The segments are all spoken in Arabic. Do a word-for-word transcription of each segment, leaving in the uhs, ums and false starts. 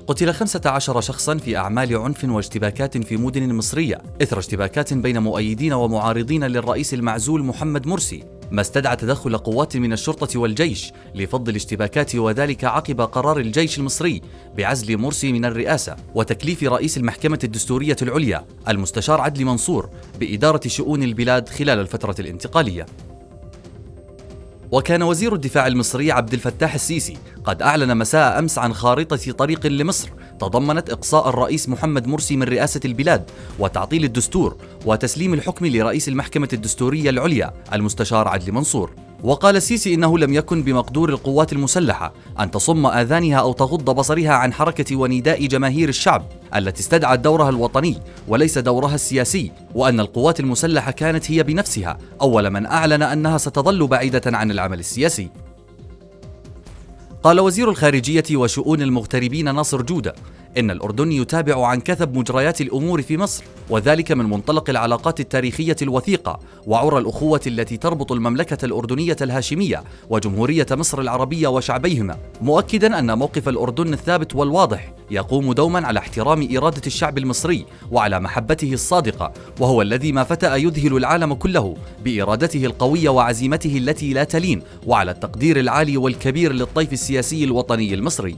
قتل خمسة عشر شخصا في أعمال عنف واشتباكات في مدن مصرية إثر اشتباكات بين مؤيدين ومعارضين للرئيس المعزول محمد مرسي، ما استدعى تدخل قوات من الشرطة والجيش لفض الاشتباكات، وذلك عقب قرار الجيش المصري بعزل مرسي من الرئاسة وتكليف رئيس المحكمة الدستورية العليا المستشار عدلي منصور بإدارة شؤون البلاد خلال الفترة الانتقالية. وكان وزير الدفاع المصري عبد الفتاح السيسي قد أعلن مساء أمس عن خارطة طريق لمصر تضمنت إقصاء الرئيس محمد مرسي من رئاسة البلاد وتعطيل الدستور وتسليم الحكم لرئيس المحكمة الدستورية العليا المستشار عدلي منصور. وقال السيسي إنه لم يكن بمقدور القوات المسلحة أن تصم آذانها أو تغض بصرها عن حركة ونداء جماهير الشعب التي استدعت دورها الوطني وليس دورها السياسي، وأن القوات المسلحة كانت هي بنفسها أول من أعلن أنها ستظل بعيدة عن العمل السياسي. قال وزير الخارجية وشؤون المغتربين ناصر جودة إن الأردن يتابع عن كثب مجريات الأمور في مصر، وذلك من منطلق العلاقات التاريخية الوثيقة وعرى الأخوة التي تربط المملكة الأردنية الهاشمية وجمهورية مصر العربية وشعبيهما، مؤكدا أن موقف الأردن الثابت والواضح يقوم دوما على احترام إرادة الشعب المصري وعلى محبته الصادقة، وهو الذي ما فتأ يذهل العالم كله بإرادته القوية وعزيمته التي لا تلين، وعلى التقدير العالي والكبير للطيف السياسي الوطني المصري.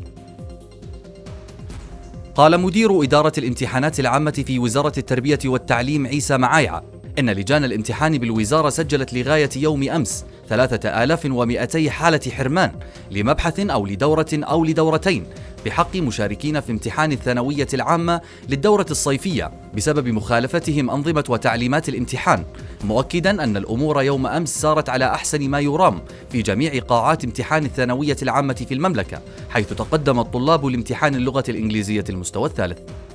قال مدير إدارة الامتحانات العامة في وزارة التربية والتعليم عيسى معايعة إن لجان الامتحان بالوزارة سجلت لغاية يوم أمس ثلاثة آلاف ومئتي حالة حرمان لمبحث أو لدورة أو لدورتين بحق مشاركين في امتحان الثانوية العامة للدورة الصيفية بسبب مخالفتهم أنظمة وتعليمات الامتحان، مؤكدا أن الأمور يوم أمس سارت على أحسن ما يرام في جميع قاعات امتحان الثانوية العامة في المملكة، حيث تقدم الطلاب لامتحان اللغة الإنجليزية المستوى الثالث.